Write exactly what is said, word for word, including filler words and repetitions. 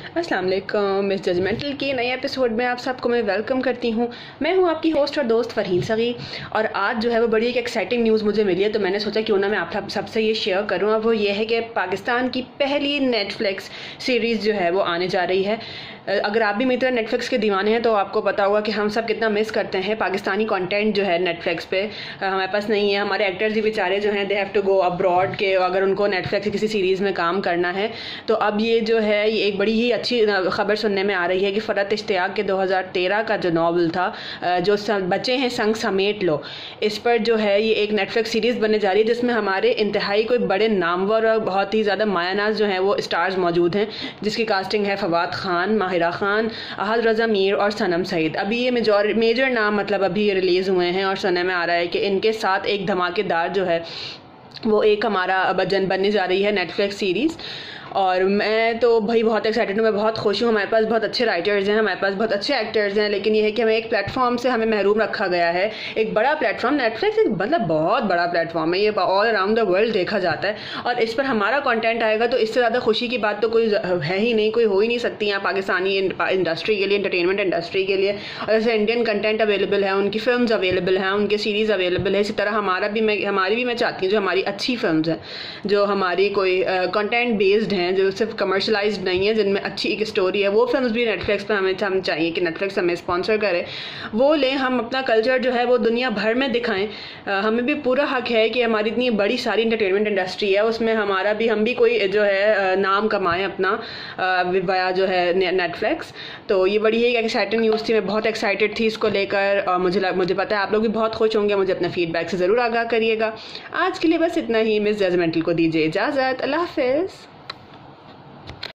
अस्सलाम वालेकुम। Miss judgemental की नए एपिसोड में आप सबको मैं वेलकम करती हूँ। मैं हूँ आपकी होस्ट और दोस्त फरहीन सगी, और आज जो है वो बड़ी एक एक्साइटिंग न्यूज़ मुझे मिली है, तो मैंने सोचा क्यों ना मैं आप सबसे ये शेयर करूँ। अब वो ये है कि पाकिस्तान की पहली नेटफ्लिक्स सीरीज़ जो है वो आने जा रही है। अगर आप भी मेरी तरह नेटफ्लिक्स के दीवाने हैं तो आपको पता होगा कि हम सब कितना मिस करते हैं पाकिस्तानी कंटेंट जो है नेटफ्लिक्स पे हमारे पास नहीं है। हमारे एक्टर्स भी बेचारे जो हैं they have to go abroad के, अगर उनको नेटफ्लिक्स की किसी सीरीज़ में काम करना है तो अब ये जो है ये एक बड़ी ही अच्छी खबर सुनने में आ रही है कि फ़रत इश्तियाक के दो हज़ार तेरह का जो नावल था जो बच्चे हैं संग समेट लो, इस पर जो है ये एक नेटफ्लिक्स सीरीज़ बनने जा रही है जिसमें हमारे इंतहाई कोई बड़े नामवर और बहुत ही ज़्यादा मायानाज जो हैं वो स्टार्स मौजूद हैं, जिसकी कास्टिंग है फवाद खान, माहिरा खान, अहद रज़ा मीर और सनम सईद। अभी ये मेजॉर मेजर नाम मतलब अभी रिलीज़ हुए हैं और सुनने में आ रहा है कि इनके साथ एक धमाकेदार जो है वो एक हमारा बजन बनने जा रही है नेटफ्लिक्स सीरीज़। और मैं तो भाई बहुत एक्साइटेड हूँ, मैं बहुत खुश हूँ। हमारे पास बहुत अच्छे राइटर्स हैं, हमारे पास बहुत अच्छे एक्टर्स हैं, लेकिन ये है कि हमें एक प्लेटफॉर्म से हमें महरूम रखा गया है। एक बड़ा प्लेटफॉर्म नेटफ्लिक्स एक मतलब बहुत बड़ा प्लेटफॉर्म है, ये ऑल अराउंड द वर्ल्ड देखा जाता है और इस पर हमारा कंटेंट आएगा तो इससे ज़्यादा खुशी की बात तो कोई है ही नहीं, कोई हो ही नहीं सकती यहाँ पाकिस्तानी इंडस्ट्री के लिए, एंटरटेनमेंट इंडस्ट्री के लिए। और जैसे इंडियन कंटेंट अवेलेबल है, उनकी फिल्म अवेलेबल हैं, उनकी सीरीज़ अवेलेबल है, इसी तरह हमारा भी मैं हमारी भी मैं चाहती हूँ जो हमारी अच्छी फिल्म हैं, जो हमारी कोई कंटेंट बेस्ड हैं, जो सिर्फ कमर्शलाइज्ड नहीं है, जिनमें अच्छी एक स्टोरी है, वो फिल्म्स भी नेटफ्लिक्स पे हमें हम चाहिए कि नेटफ्लिक्स हमें स्पॉन्सर करे, वो लें, हम अपना कल्चर जो है वो दुनिया भर में दिखाएं। हमें भी पूरा हक है कि हमारी इतनी बड़ी सारी एंटरटेनमेंट इंडस्ट्री है, उसमें हमारा भी हम भी कोई जो है नाम कमाएं अपना वाया जो है नेटफ्लिक्स। तो ये बड़ी ही एक एक्साइटिंग न्यूज़ थी, मैं बहुत एक्साइटेड थी इसको लेकर और मुझे मुझे पता है आप लोग भी बहुत खुश होंगे। मुझे अपने फीडबैक से ज़रूर आगाह करिएगा। आज के लिए बस इतना ही। मिस जजमेंटल को दीजिए इजाज़त। अल्लाह हाफ़िज़।